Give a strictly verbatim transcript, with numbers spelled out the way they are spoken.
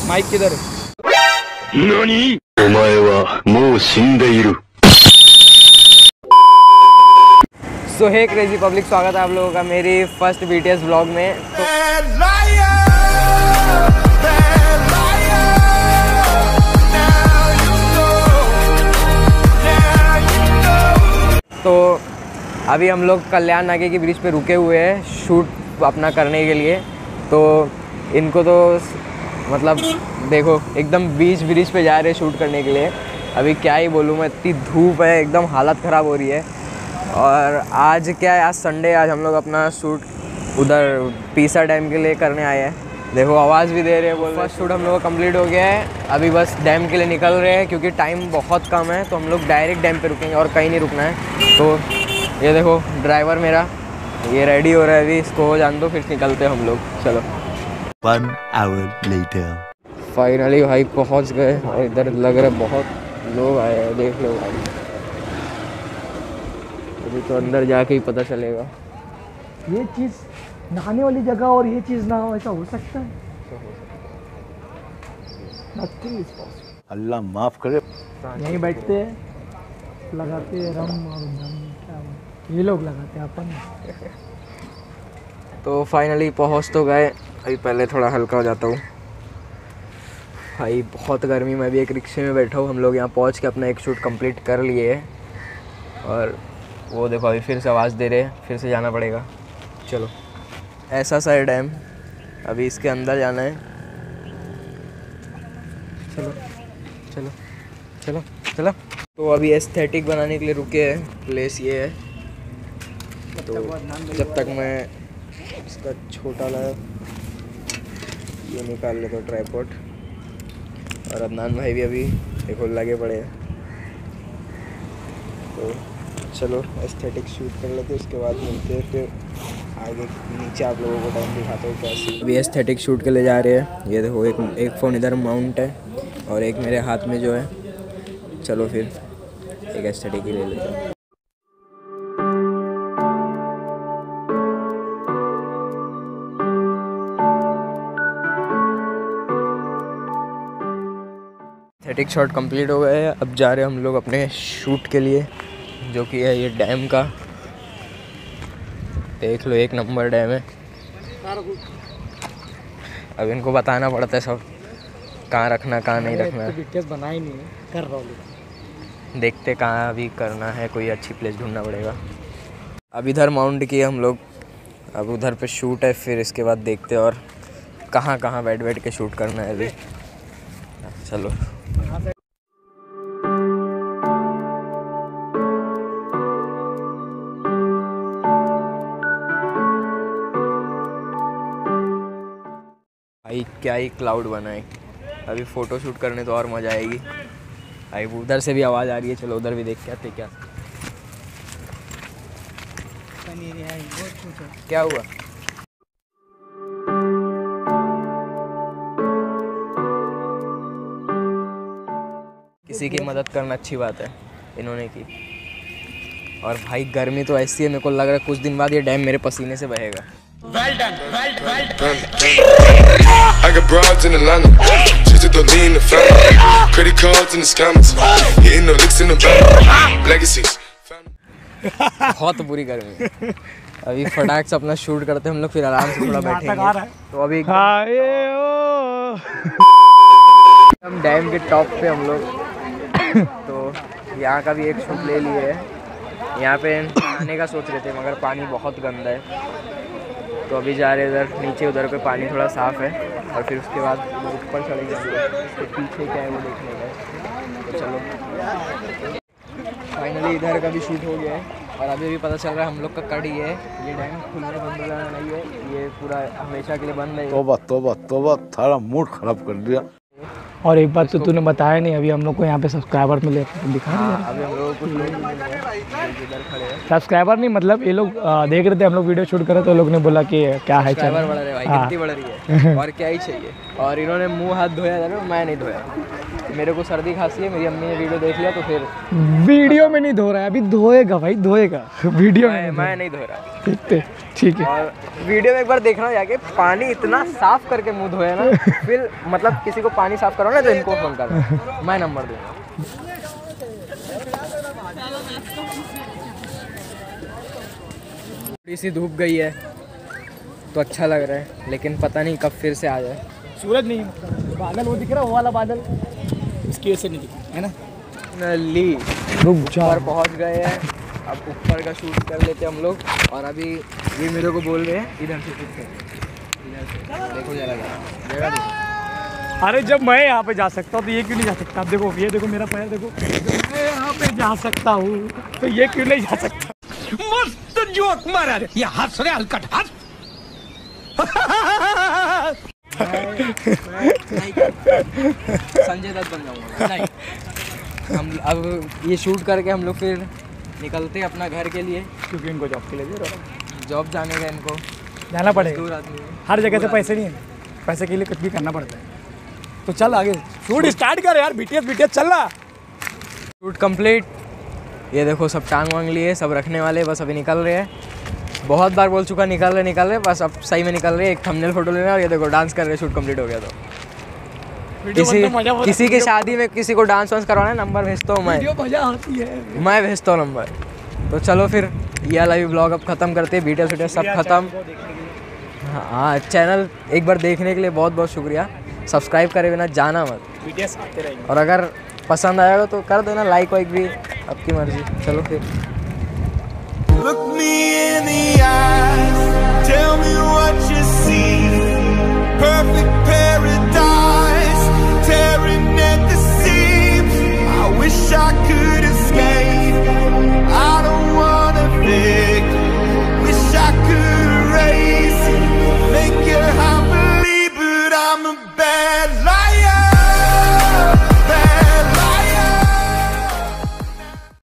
Mic किधर है? नानी? ओमाए वा मो शिंदेइरु। सो हे क्रेजी पब्लिक, स्वागत है आप लोगों का मेरी फर्स्ट बीटीएस व्लॉग में। तो तो अभी हम लोग कल्याण नाके के ब्रिज पे रुके हुए हैं शूट अपना करने के लिए। तो इनको तो मतलब देखो एकदम बीच ब्रिज पे जा रहे हैं शूट करने के लिए। अभी क्या ही बोलूँ मैं, इतनी धूप है, एकदम हालत ख़राब हो रही है। और आज क्या है, आज संडे, आज हम लोग अपना शूट उधर पीसा डैम के लिए करने आए हैं। देखो आवाज़ भी दे रहे हैं, बोल फर्स्ट शूट हम लोग का कंप्लीट हो गया है। अभी बस डैम के लिए निकल रहे हैं क्योंकि टाइम बहुत कम है, तो हम लोग डायरेक्ट डैम पे रुकेंगे और कहीं नहीं रुकना है। तो ये देखो ड्राइवर मेरा ये रेडी हो रहा है, अभी इसको जान दो फिर निकलते हैं हम लोग। चलो। One hour later. फाइनली भाई पहुंच गए और इधर लग रहा है बहुत लोग आए हैं, देख लो भाई। अभी तो अंदर जाके ही पता चलेगा। ये चीज़ नहाने वाली जगह और ये चीज़ ना हो, ऐसा हो सकता है? Nothing is possible. अल्लाह माफ करे। यहीं बैठते हैं, लगाते हैं रम और दम, क्या ये लोग लगाते हैं अपन। तो फाइनली पहुंच तो गए। अभी पहले थोड़ा हल्का हो जाता हूँ भाई, बहुत गर्मी में। भी एक रिक्शे में बैठा हूँ। हम लोग यहाँ पहुँच के अपना एक शूट कंप्लीट कर लिए है और वो देखो अभी फिर से आवाज़ दे रहे हैं, फिर से जाना पड़ेगा। चलो। ऐसा सा है डैम, अभी इसके अंदर जाना है। चलो चलो चलो चलो। तो अभी एस्थेटिक बनाने के लिए रुके हैं, प्लेस ये है। तो जब तक मैं इसका छोटा ला ये निकाल ले तो ट्राइपॉड, और अदनान भाई भी अभी देखो लगे पड़े हैं। तो चलो एस्थेटिक शूट कर लेते, उसके बाद मिलते हैं फिर आगे। नीचे आप लोगों को टाइम दिखाता हूँ कैसे। अभी एस्थेटिक शूट के लिए जा रहे हैं। ये देखो एक एक फ़ोन इधर माउंट है और एक मेरे हाथ में जो है। चलो फिर एक एस्थेटिक ही ले लेते हैं। एस्थेटिक शॉट कंप्लीट हो गए हैं। अब जा रहे हैं हम लोग अपने शूट के लिए, जो कि है ये डैम का। देख लो एक नंबर डैम है। अब इनको बताना पड़ता है सब, कहाँ रखना कहाँ नहीं रखना है। वीडियोस बना ही नहीं है, कर रहा हूँ। देखते कहाँ अभी करना है, कोई अच्छी प्लेस ढूंढना पड़ेगा। अब इधर माउंट किए हम लोग, अब उधर पे शूट है, फिर इसके बाद देखते और कहाँ कहाँ बैठ बैठ के शूट करना है अभी। चलो। भाई क्या ही क्लाउड बना है। अभी फ़ोटो शूट करने तो और मज़ा आएगी भाई। उधर से भी आवाज़ आ रही है, चलो उधर भी देख के आते क्या क्या हुआ। किसी की मदद करना अच्छी बात है, इन्होंने की। और भाई गर्मी तो ऐसी है, मेरे को लग रहा है कुछ दिन बाद ये डैम मेरे पसीने से बहेगा। Well done, well, well done. I got broads in Atlanta, just to lean in the family. Credit cards in the scammers, hitting no licks in the bank. Legacies. बहुत बुरी गर्मी है। अभी फटाक से अपना शूट करते हैं हम लोग, फिर आराम से थोड़ा बैठेंगे। तो अभी हम डैम के टॉप पे हम लोग। तो यहाँ का भी एक शूट ले लिए है। यहाँ पे नहाने का सोच रहे थे मगर पानी बहुत गंदा है, तो अभी जा रहे इधर नीचे। उधर पे पानी थोड़ा साफ़ है और फिर उसके बाद ऊपर चढ़ेंगे। उसके पीछे क्या है वो देखने का। तो चलो फाइनली इधर का भी शूट हो गया है। और अभी भी पता चल रहा है हम लोग का कट ये है, ये डैम खुलने बंद होना नहीं है, ये पूरा हमेशा के लिए बंद है। तोबा तोबा तोबा, थारा मूड खराब कर दिया। और एक बात तो तूने बताया नहीं, अभी हम लोग को यहाँ पे सब्सक्राइबर मिले, दिखा हाँ, अभी हम लोग कुछ लोग इधर खड़े हैं। सब्सक्राइबर नहीं मतलब ये लोग देख रहे थे हम लोग वीडियो शूट कर रहे, तो लोग ने बोला कि क्या है सब्सक्राइबर बढ़ रहे भाई, कितनी बढ़ रही है और क्या ही चाहिए। और इन्होंने मुंह हाथ धोया था, मैं नहीं धोया। मेरे को सर्दी खांसी है, मेरी अम्मी ने वीडियो देख लिया तो फिर वीडियो में नहीं धो रहा है, अभी धोएगा भाई, धोएगा वीडियो में मैं, नहीं मैं नहीं धो रहा। ठीक है ठीक है। और वीडियो में एक बार देखना जाके, पानी इतना साफ करके मुंह धोया ना, फिर मतलब किसी को पानी साफ करो ना तो इनको फोन करना, मैं नंबर दूंगा। थोड़ी सी धूप गई है तो अच्छा लग रहा है, लेकिन पता नहीं कब फिर से आ जाए। सूरज नहीं, बादल वो दिख रहा है, वो वाला बादल इसकी वजह से नहीं दिख है ना। नली ऊपर पहुंच गए हैं, अब ऊपर का शूट कर लेते हम लोग। और अभी ये मेरे को बोल रहे हैं इधर से शूट कर, इधर से देखो जरा जगह देखो। अरे जब मैं यहाँ पे जा सकता हूँ तो ये क्यों नहीं जा सकता? आप देखो, ये देखो मेरा पैर देखो, जब मैं यहाँ पे जा सकता हूँ तो ये क्यों नहीं जा सकता? मस्त जोक मारा रे, ये हंस रहे हलकट हंस। संजय दत्त बन जाऊंगा नहीं। हम अब ये शूट करके हम लोग फिर निकलते अपना घर के लिए, क्योंकि इनको जॉब के लिए दे रहा हूँ। जॉब जाने का इनको जाना दूर पड़ेगा, आदमी है। हर जगह से पैसे नहीं है, पैसे के लिए कुछ भी करना पड़ता है। तो चल आगे शूट स्टार्ट कर यार, बीटीएस बीटीएस चल रहा। Shoot complete. ये देखो सब टांग वांग लिए, सब रखने वाले, बस अभी निकल रहे हैं। बहुत बार बोल चुका निकल रहे निकल रहे, बस अब सही में निकल रहे हैं। एक थंबनेल फोटो लेना और ये देखो डांस कर रहे, शूट कंप्लीट हो गया। तो किसी किसी की शादी में किसी को डांस वांस करवाना है, नंबर भेजता हूँ मैं, मजा आती है, मैं भेजता हूँ नंबर। तो चलो फिर ये लाइव ब्लॉग अब ख़त्म करते हैं, वीडियो वीडियो सब खत्म। हाँ, चैनल एक बार देखने के लिए बहुत बहुत शुक्रिया। सब्सक्राइब करे बिना जाना मत, बीटीएस आते रहेंगे। और अगर पसंद आएगा तो कर देना लाइक वाइक भी, आपकी मर्जी। चलो फिर। Look me in the eyes, tell me what you see. Perfect paradise.